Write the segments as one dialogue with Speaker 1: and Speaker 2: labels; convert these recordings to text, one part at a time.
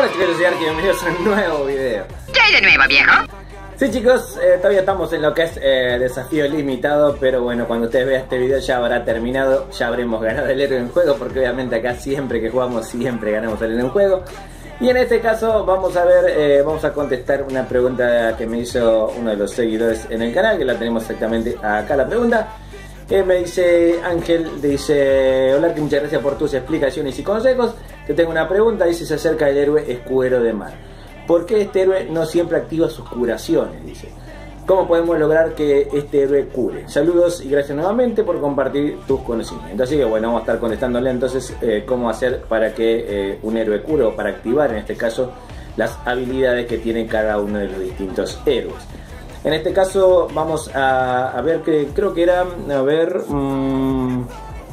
Speaker 1: Hola chicos, yo soy Arki, bienvenidos a un nuevo video.
Speaker 2: ¿Qué hay de nuevo, viejo?
Speaker 1: Sí chicos, todavía estamos en lo que es desafío limitado, pero bueno, cuando ustedes vean este video ya habrá terminado, ya habremos ganado el héroe en juego, porque obviamente acá siempre que jugamos, siempre ganamos el héroe en juego. Y en este caso vamos a ver, vamos a contestar una pregunta que me hizo uno de los seguidores en el canal, que la tenemos exactamente acá la pregunta. Me dice Ángel, dice: hola, muchas gracias por tus explicaciones y consejos. Te tengo una pregunta, dice, se acerca el héroe escudero de mar. ¿Por qué este héroe no siempre activa sus curaciones? Dice. ¿Cómo podemos lograr que este héroe cure? Saludos y gracias nuevamente por compartir tus conocimientos. Así que bueno, vamos a estar contestándole entonces cómo hacer para que un héroe cure, o para activar en este caso las habilidades que tiene cada uno de los distintos héroes. En este caso vamos a ver que creo que era, a ver, no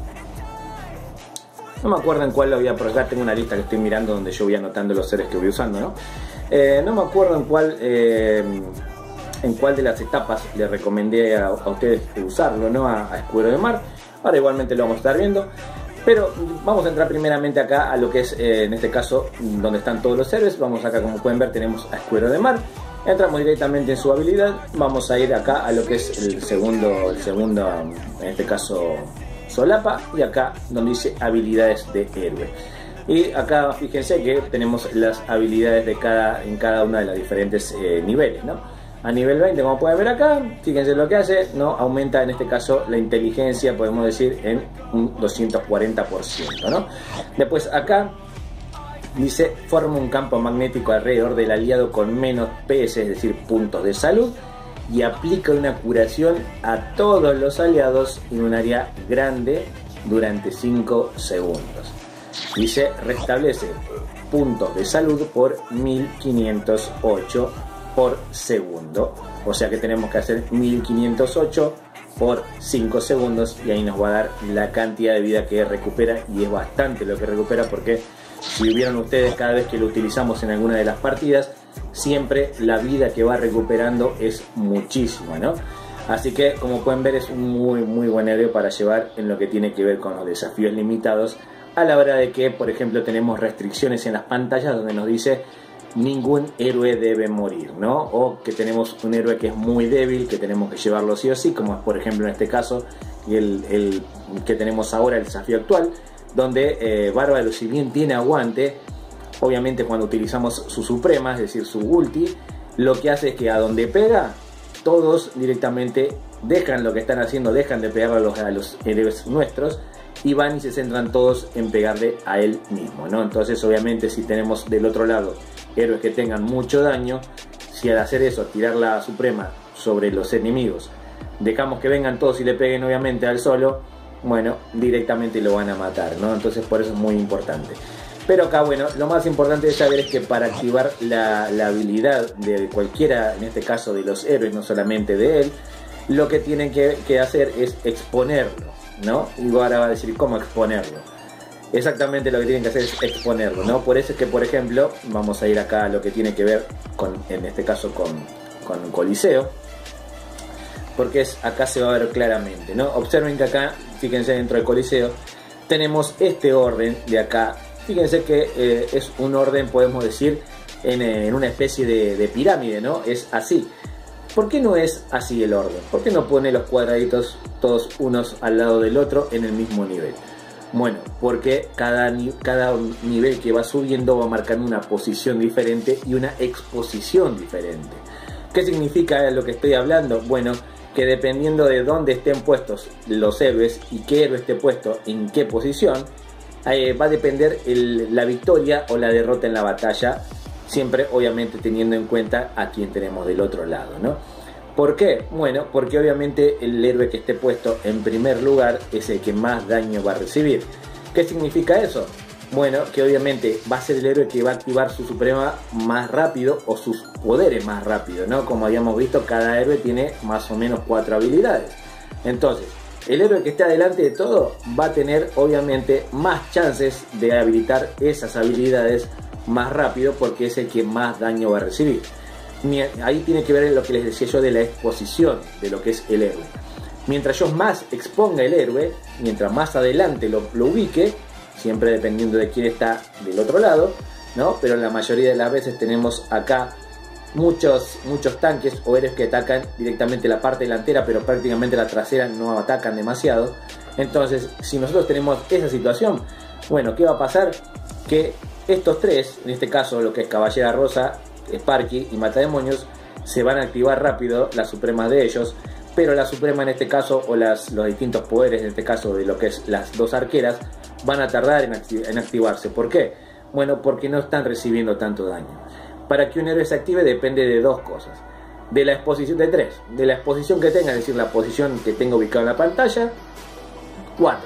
Speaker 1: me acuerdo en cuál lo había, por acá tengo una lista que estoy mirando donde yo voy anotando los seres que voy usando, ¿no? No me acuerdo en cuál de las etapas le recomendé a ustedes usarlo, ¿no? A escudero de mar. Ahora igualmente lo vamos a estar viendo. Pero vamos a entrar primeramente acá a lo que es, en este caso, donde están todos los héroes. Vamos acá, como pueden ver, tenemos a escudero de mar. Entramos directamente en su habilidad. Vamos a ir acá a lo que es el segundo, en este caso, solapa. Y acá donde dice habilidades de héroe. Y acá fíjense que tenemos las habilidades de en cada una de las diferentes niveles, ¿no? A nivel 20, como pueden ver acá, fíjense lo que hace, ¿no? Aumenta en este caso la inteligencia, podemos decir, en un 240%, ¿no? Después acá dice: forma un campo magnético alrededor del aliado con menos PS, es decir, puntos de salud, y aplica una curación a todos los aliados en un área grande durante 5 segundos. Dice: restablece puntos de salud por 1508 por segundo. O sea que tenemos que hacer 1508 por 5 segundos y ahí nos va a dar la cantidad de vida que recupera, y es bastante lo que recupera, porque si vieron ustedes, cada vez que lo utilizamos en alguna de las partidas, siempre la vida que va recuperando es muchísima, ¿no? Así que, como pueden ver, es un muy buen héroe para llevar en lo que tiene que ver con los desafíos limitados, a la hora de que, por ejemplo, tenemos restricciones en las pantallas donde nos dice ningún héroe debe morir, ¿no? O que tenemos un héroe que es muy débil, que tenemos que llevarlo sí o sí, como es por ejemplo en este caso y el que tenemos ahora, el desafío actual, donde Bárbaro, si bien tiene aguante, obviamente cuando utilizamos su suprema, es decir, su ulti, lo que hace es que a donde pega, todos directamente dejan lo que están haciendo, dejan de pegar a los héroes nuestros, y van y se centran todos en pegarle a él mismo, ¿no? Entonces obviamente si tenemos del otro lado héroes que tengan mucho daño, si al hacer eso, tirar la suprema sobre los enemigos, dejamos que vengan todos y le peguen obviamente al solo, bueno, directamente lo van a matar, ¿no? Entonces por eso es muy importante. Pero acá, bueno, lo más importante de saber es que para activar la habilidad de cualquiera, en este caso de los héroes, no solamente de él, lo que tienen que hacer es exponerlo, ¿no? Y ahora va a decir cómo exponerlo. Exactamente lo que tienen que hacer es exponerlo, ¿no? Por eso es que, por ejemplo, vamos a ir acá a lo que tiene que ver con, en este caso, con Coliseo, porque acá se va a ver claramente, ¿no? Observen que acá, fíjense, dentro del Coliseo tenemos este orden de acá. Fíjense que es un orden, podemos decir, en una especie de pirámide, ¿no? Es así. ¿Por qué no es así el orden? ¿Por qué no pone los cuadraditos todos unos al lado del otro en el mismo nivel? Bueno, porque cada nivel que va subiendo va marcando una posición diferente y una exposición diferente. ¿Qué significa lo que estoy hablando? Bueno, que dependiendo de dónde estén puestos los héroes y qué héroe esté puesto en qué posición, va a depender la victoria o la derrota en la batalla, siempre obviamente teniendo en cuenta a quién tenemos del otro lado, ¿no? ¿Por qué? Bueno, porque obviamente el héroe que esté puesto en primer lugar es el que más daño va a recibir. ¿Qué significa eso? Bueno, que obviamente va a ser el héroe que va a activar su suprema más rápido, o sus poderes más rápido, ¿no? Como habíamos visto, cada héroe tiene más o menos 4 habilidades. Entonces, el héroe que esté adelante de todo va a tener obviamente más chances de habilitar esas habilidades más rápido, porque es el que más daño va a recibir. Ahí tiene que ver lo que les decía yo de la exposición de lo que es el héroe. Mientras yo más exponga el héroe, mientras más adelante lo ubique, siempre dependiendo de quién está del otro lado, ¿no? Pero la mayoría de las veces tenemos acá muchos tanques o héroes que atacan directamente la parte delantera, pero prácticamente la trasera no atacan demasiado. Entonces, si nosotros tenemos esa situación, bueno, ¿qué va a pasar? Que estos tres, en este caso lo que es Caballera Rosa, Sparky y Matademonios, se van a activar rápido las supremas de ellos, pero la suprema en este caso, o los distintos poderes en este caso de lo que es las dos arqueras, van a tardar en activarse. ¿Por qué? Bueno, porque no están recibiendo tanto daño. Para que un héroe se active depende de dos cosas. De la exposición, de tres. De la exposición que tenga, es decir, la posición que tengo ubicada en la pantalla. 4.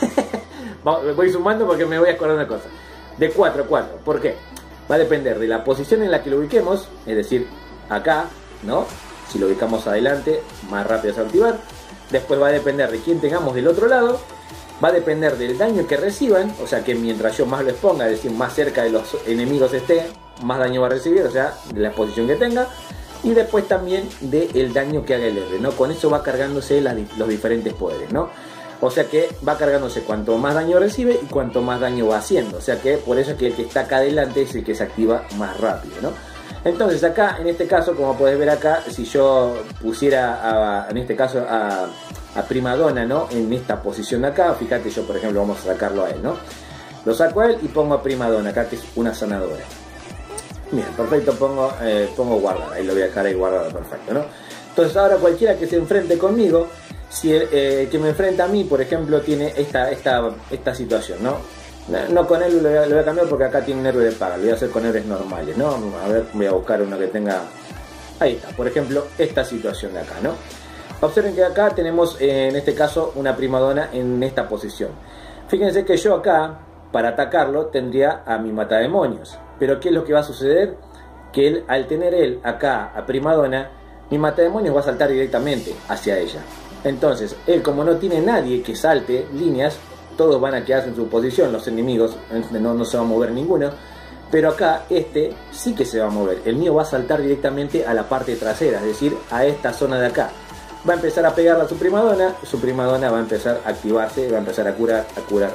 Speaker 1: Voy sumando porque me voy a acordar una cosa. De 4 a 4. ¿Por qué? Va a depender de la posición en la que lo ubiquemos, es decir, acá, ¿no? Si lo ubicamos adelante, más rápido se va a activar. Después va a depender de quién tengamos del otro lado. Va a depender del daño que reciban, o sea que mientras yo más lo exponga, es decir, más cerca de los enemigos esté, más daño va a recibir, o sea, de la exposición que tenga. Y después también del daño que haga el héroe, ¿no? Con eso va cargándose los diferentes poderes, ¿no? O sea que va cargándose cuanto más daño recibe y cuanto más daño va haciendo. O sea que por eso es que el que está acá adelante es el que se activa más rápido, ¿no? Entonces acá, en este caso, como podés ver acá, si yo pusiera, en este caso, a Primadonna, ¿no? En esta posición de acá, fíjate, yo por ejemplo vamos a sacarlo a él, ¿no? Lo saco a él y pongo a Primadonna acá, que es una sanadora. Bien, perfecto, pongo guardar, ahí lo voy a dejar ahí guardado, perfecto, ¿no? Entonces ahora cualquiera que se enfrente conmigo, si que me enfrenta a mí, por ejemplo, tiene esta situación, ¿no? No con él lo voy a cambiar porque acá tiene un héroe de paga, lo voy a hacer con héroes normales, ¿no? A ver, voy a buscar uno que tenga... Ahí está, por ejemplo, esta situación de acá, ¿no? Observen que acá tenemos, en este caso, una Primadonna en esta posición. Fíjense que yo acá, para atacarlo, tendría a mi Matademonios. Pero ¿qué es lo que va a suceder? Que él, al tener él acá a Primadonna, mi Matademonios va a saltar directamente hacia ella. Entonces, él como no tiene nadie que salte líneas, todos van a quedarse en su posición, los enemigos, no se va a mover ninguno. Pero acá este sí que se va a mover. El mío va a saltar directamente a la parte trasera, es decir, a esta zona de acá. Va a empezar a pegarle a su Primadonna va a empezar a activarse, va a empezar a curar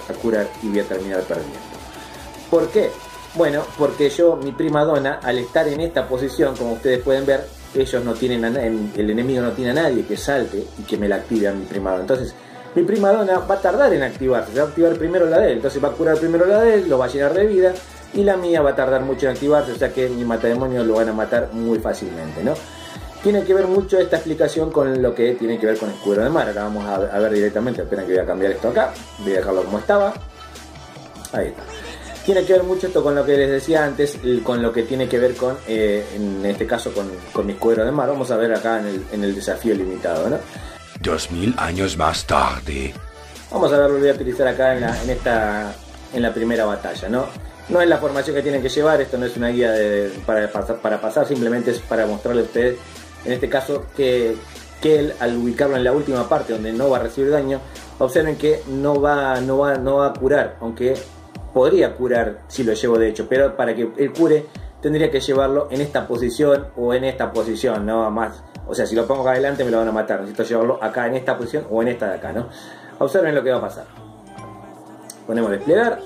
Speaker 1: y voy a terminar perdiendo. ¿Por qué? Bueno, porque mi Primadonna, al estar en esta posición, como ustedes pueden ver, ellos no tienen el enemigo no tiene a nadie que salte y que me la active a mi Primadonna. Entonces, mi Primadonna va a tardar en activarse, se va a activar primero la de él, entonces va a curar primero la de él, lo va a llenar de vida, y la mía va a tardar mucho en activarse, o sea que mi Matademonios lo van a matar muy fácilmente, ¿no? Tiene que ver mucho esta explicación con lo que tiene que ver con Escudo de Mar. Ahora vamos a ver directamente, esperen que voy a cambiar esto acá, voy a dejarlo como estaba, ahí está. Tiene que ver mucho esto con lo que les decía antes, con lo que tiene que ver con, en este caso, con mi Escudo de Mar. Vamos a ver acá en el desafío limitado, ¿no?
Speaker 2: 2000 años más tarde.
Speaker 1: Vamos a ver, lo voy a utilizar acá en la primera batalla, ¿no? No es la formación que tienen que llevar, esto no es una guía para pasar, simplemente es para mostrarle a ustedes, en este caso, que él, al ubicarlo en la última parte donde no va a recibir daño, observen que no va a curar, aunque podría curar si lo llevo de hecho, pero para que él cure tendría que llevarlo en esta posición o en esta posición, no más. O sea, si lo pongo acá adelante me lo van a matar, necesito llevarlo acá en esta posición o en esta de acá, ¿no? Observen lo que va a pasar. Ponemos desplegar.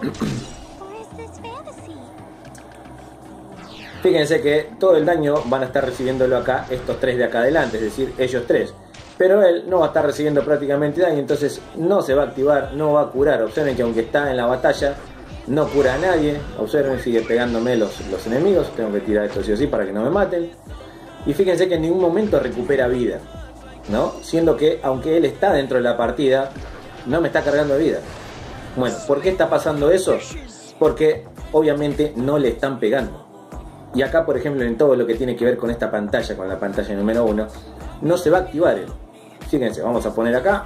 Speaker 1: Fíjense que todo el daño van a estar recibiéndolo acá estos tres de acá adelante, es decir, ellos tres. Pero él no va a estar recibiendo prácticamente daño, entonces no se va a activar, no va a curar. Observen que aunque está en la batalla, no cura a nadie. Observen, sigue pegándome los enemigos. Tengo que tirar esto sí o sí para que no me maten. Y fíjense que en ningún momento recupera vida, ¿no? Siendo que, aunque él está dentro de la partida, no me está cargando vida. Bueno, ¿por qué está pasando eso? Porque obviamente no le están pegando. Y acá, por ejemplo, en todo lo que tiene que ver con esta pantalla, con la pantalla número 1, no se va a activar él. Fíjense, vamos a poner acá.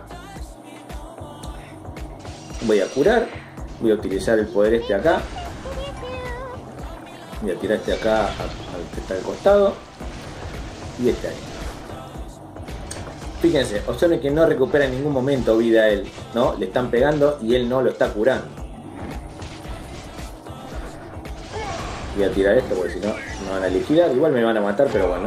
Speaker 1: Voy a curar. Voy a utilizar el poder este acá. Voy a tirar este acá al que está al costado. Y este ahí. Fíjense, observen que no recupera en ningún momento vida él, ¿no? Le están pegando y él no lo está curando. Voy a tirar esto porque si no me van a liquidar. Igual me van a matar, pero bueno.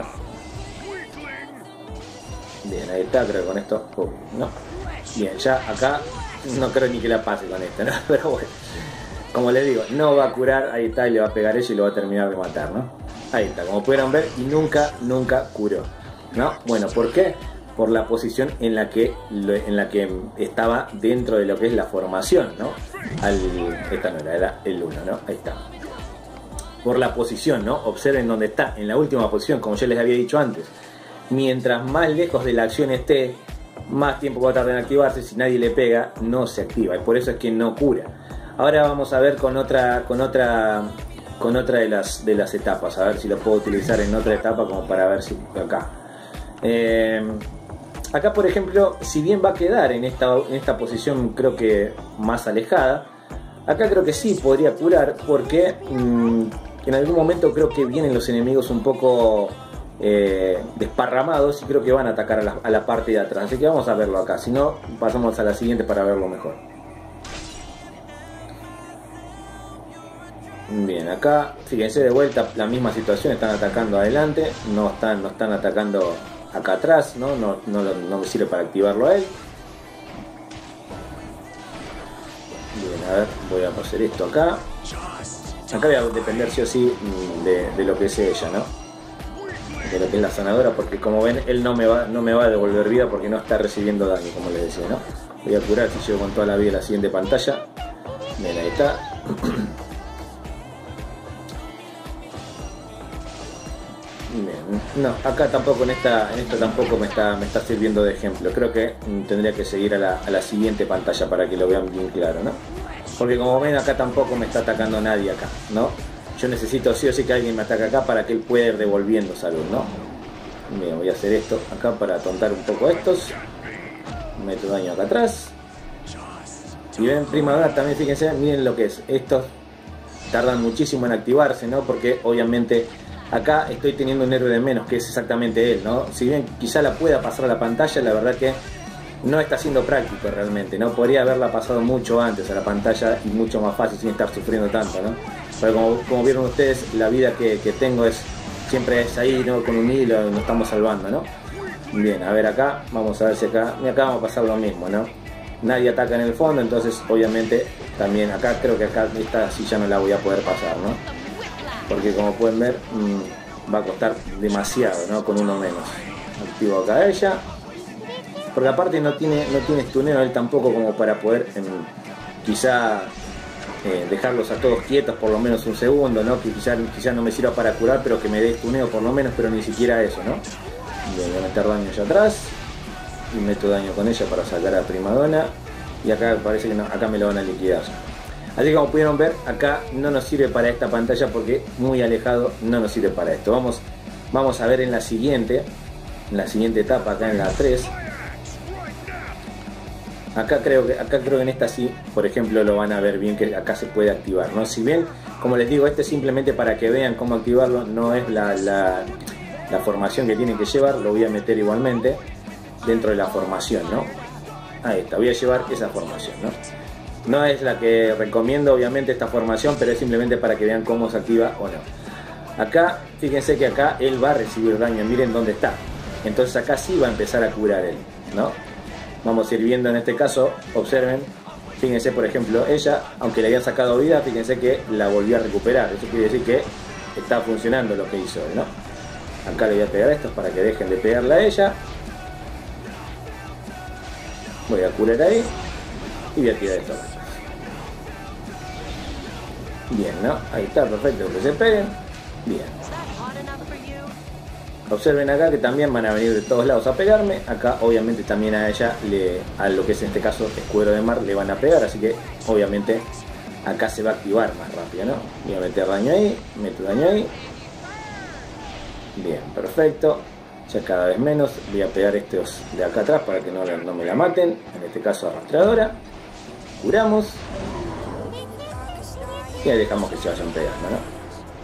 Speaker 1: Bien, ahí está, creo que con esto... no. Bien, ya acá no creo ni que la pase con esto, ¿no? Pero bueno. como les digo, no va a curar, ahí está, y le va a pegar eso y lo va a terminar de matar, ¿no? Ahí está, como pudieron ver, y nunca curó, ¿no? Bueno, ¿por qué? Por la posición en la que estaba dentro de lo que es la formación, ¿no? Esta no era el 1, ¿no? Ahí está. Por la posición, ¿no? Observen dónde está, en la última posición, como yo les había dicho antes. Mientras más lejos de la acción esté, más tiempo va a tardar en activarse. Si nadie le pega, no se activa, y por eso es que no cura. Ahora vamos a ver con otra de las etapas, a ver si lo puedo utilizar en otra etapa como para ver si acá. Acá, por ejemplo, si bien va a quedar en esta posición, creo que más alejada, acá creo que sí podría curar, porque en algún momento creo que vienen los enemigos un poco desparramados y creo que van a atacar a la parte de atrás. Así que vamos a verlo acá, si no pasamos a la siguiente para verlo mejor. Bien, acá fíjense de vuelta la misma situación, están atacando adelante, no están atacando acá atrás, no me sirve para activarlo a él. Bien, a ver, voy a hacer esto acá. Acá voy a depender sí o sí de lo que es ella, ¿no? De lo que es la sanadora, porque como ven, él no me va a devolver vida porque no está recibiendo daño, como les decía, ¿no? Voy a curar si llego con toda la vida a la siguiente pantalla. Bien, ahí está. Bien. No, acá tampoco en esta tampoco me está sirviendo de ejemplo. Creo que tendría que seguir a la siguiente pantalla para que lo vean bien claro, ¿no? Porque como ven, acá tampoco me está atacando nadie acá, ¿no? Yo necesito sí o sí que alguien me ataque acá para que él pueda ir devolviendo salud, ¿no? Bien, voy a hacer esto acá para tontar un poco a estos. Meto daño acá atrás. Y ven, primavera también, fíjense, miren lo que es. Estos tardan muchísimo en activarse, ¿no? Porque obviamente acá estoy teniendo un héroe de menos, que es exactamente él, ¿no? Si bien quizá la pueda pasar a la pantalla, la verdad que no está siendo práctico realmente, ¿no? Podría haberla pasado mucho antes a la pantalla y mucho más fácil sin estar sufriendo tanto, ¿no? Pero como vieron ustedes, la vida que tengo siempre es ahí, ¿no? Con un hilo, nos estamos salvando, ¿no? Bien, a ver acá, vamos a ver si acá vamos a pasar lo mismo, ¿no? Nadie ataca en el fondo, entonces obviamente también acá creo que acá esta sí ya no la voy a poder pasar, ¿no? Porque como pueden ver, va a costar demasiado, ¿no? Con uno menos. Activo acá a ella. Porque aparte no tiene stuneo él tampoco como para poder quizá dejarlos a todos quietos por lo menos un segundo, ¿no? Que quizá no me sirva para curar, pero que me dé stuneo por lo menos, pero ni siquiera eso, ¿no? Bien, voy a meter daño allá atrás. Y meto daño con ella para sacar a Primadonna. Y acá parece que no, acá me lo van a liquidar. Así que como pudieron ver, acá no nos sirve para esta pantalla porque muy alejado no nos sirve para esto. Vamos a ver en la siguiente etapa, acá en la 3. Acá creo que en esta sí, por ejemplo, lo van a ver bien que acá se puede activar, ¿no? Si bien, como les digo, este es simplemente para que vean cómo activarlo, no es la formación que tienen que llevar, lo voy a meter igualmente dentro de la formación, ¿no? Ahí está, voy a llevar esa formación, ¿no? No es la que recomiendo obviamente esta formación, pero es simplemente para que vean cómo se activa o no. Acá, fíjense que acá él va a recibir daño, miren dónde está. Entonces acá sí va a empezar a curar él, ¿no? Vamos a ir viendo en este caso, observen, fíjense por ejemplo, ella, aunque le habían sacado vida, fíjense que la volvió a recuperar. Eso quiere decir que está funcionando lo que hizo él, ¿no? Acá le voy a pegar a estos para que dejen de pegarle a ella. Voy a curar ahí y voy a tirar esto. Bien, ¿no? Ahí está, perfecto, que se peguen. Bien. Observen acá que también van a venir de todos lados a pegarme. Acá obviamente también a ella, a lo que es en este caso Escuero de Mar, le van a pegar. Así que obviamente acá se va a activar más rápido, ¿no? Voy a meter daño ahí, meto daño ahí. Bien, perfecto. Ya cada vez menos. Voy a pegar estos de acá atrás para que no me la maten. En este caso arrastradora. Curamos. Y ahí dejamos que se vayan pegando, ¿no?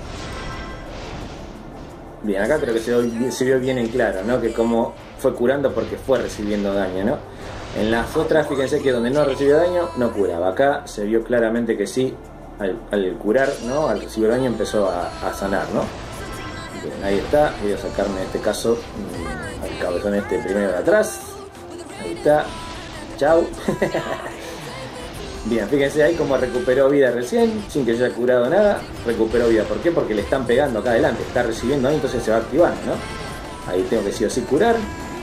Speaker 1: Bien, acá creo que se vio bien en claro, ¿no? Que como fue curando porque fue recibiendo daño, ¿no? En las otras, fíjense que donde no recibió daño, no curaba. Acá se vio claramente que sí, al curar, ¿no? Al recibir daño empezó a sanar, ¿no? Bien, ahí está. Voy a sacarme en este caso al cabezón este primero de atrás. Ahí está. Chau. Bien, fíjense ahí cómo recuperó vida recién, sin que yo haya curado nada, recuperó vida. ¿Por qué? Porque le están pegando acá adelante, está recibiendo ahí, entonces se va activando, ¿no? Ahí tengo que sí o sí curar.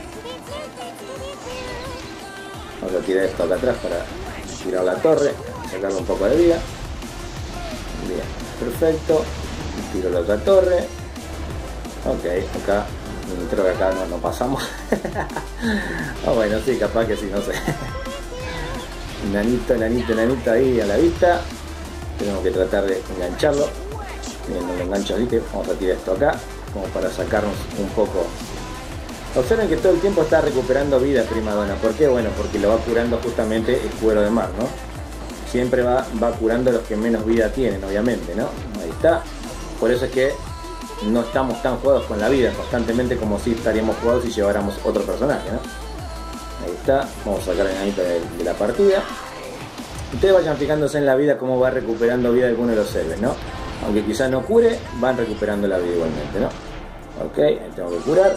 Speaker 1: Vamos a tirar esto acá atrás para tirar la torre, sacarle un poco de vida. Bien, perfecto. Tiro la otra torre. Ok, acá, creo que acá no pasamos. Oh, bueno, sí, capaz que sí, no sé. Nanito ahí a la vista. Tenemos que tratar de engancharlo. Bien, no lo engancho ahí, vamos a tirar esto acá, como para sacarnos un poco. Observen que todo el tiempo está recuperando vida Primadona. ¿Por qué? Bueno, porque lo va curando justamente Escuero de Mar, ¿no? Siempre va curando los que menos vida tienen, obviamente, ¿no? Ahí está. Por eso es que no estamos tan jugados con la vida constantemente como si estaríamos jugados si lleváramos otro personaje, ¿no? Ahí está. Vamos a sacar el enanito de la partida. Ustedes vayan fijándose en la vida cómo va recuperando vida alguno de los héroes, ¿no? Aunque quizás no cure, van recuperando la vida igualmente, ¿no? Ok, ahí tengo que curar.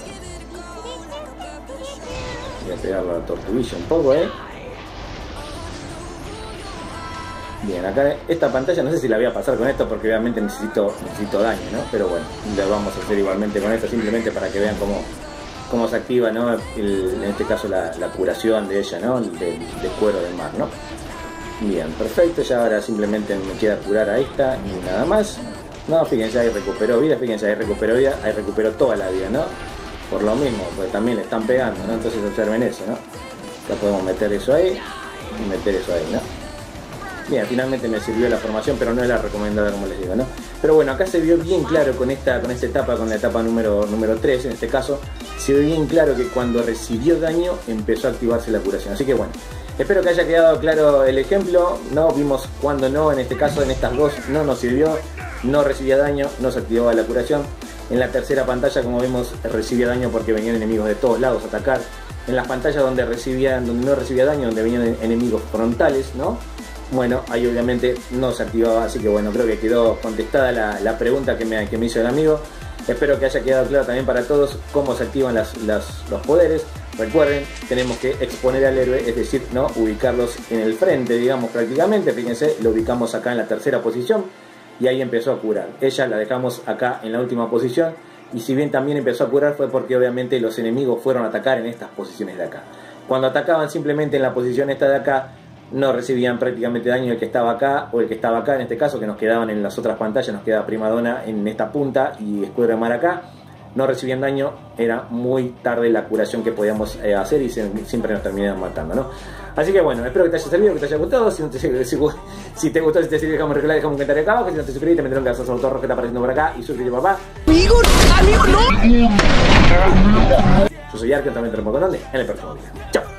Speaker 1: Voy a pegarlo a la tortuguilla un poco, Bien, acá esta pantalla no sé si la voy a pasar con esto porque obviamente necesito daño, ¿no? Pero bueno, lo vamos a hacer igualmente con esto simplemente para que vean cómo se activa, ¿no? En este caso la curación de ella, ¿no? De Escuero del Mar, ¿no? Bien, perfecto, ya ahora simplemente me queda curar a esta y nada más. No, fíjense, ahí recuperó vida, ahí recuperó toda la vida, ¿no? Por lo mismo, porque también le están pegando, ¿no? Entonces observen eso, ¿no? Ya podemos meter eso ahí y meter eso ahí, ¿no? Bien, finalmente me sirvió la formación, pero no es la recomendada, como les digo, ¿no? Pero bueno, acá se vio bien claro con esta etapa, con la etapa número 3, en este caso, se vio bien claro que cuando recibió daño empezó a activarse la curación. Así que bueno, espero que haya quedado claro el ejemplo, ¿no? Vimos cuando no, en este caso, en estas dos no nos sirvió, no recibía daño, no se activaba la curación. En la tercera pantalla, como vimos, recibía daño porque venían enemigos de todos lados a atacar. En las pantallas donde no recibía daño, donde venían enemigos frontales, ¿no? Bueno, ahí obviamente no se activaba, así que bueno, creo que quedó contestada la pregunta que me hizo el amigo. Espero que haya quedado claro también para todos cómo se activan los poderes. Recuerden, tenemos que exponer al héroe, es decir, ¿no? Ubicarlos en el frente, digamos, prácticamente. Fíjense, lo ubicamos acá en la tercera posición y ahí empezó a curar. Ella la dejamos acá en la última posición y si bien también empezó a curar fue porque obviamente los enemigos fueron a atacar en estas posiciones de acá. Cuando atacaban simplemente en la posición esta de acá, no recibían prácticamente daño el que estaba acá o el que estaba acá, en este caso, que nos quedaban en las otras pantallas, nos queda Primadona en esta punta y Escuero de Mar acá. No recibían daño, era muy tarde la curación que podíamos hacer y siempre nos terminaban matando, ¿no? Así que bueno, espero que te haya servido, que te haya gustado. Si te gustó, si te sirve, dejame un comentario acá abajo. Si no te suscribiste, me tendrán que hacer el rojo que está apareciendo por acá y suscríbete, papá. ¡Amigo, no! Yo soy Arken, también te lo pongo en el próximo video. Chao.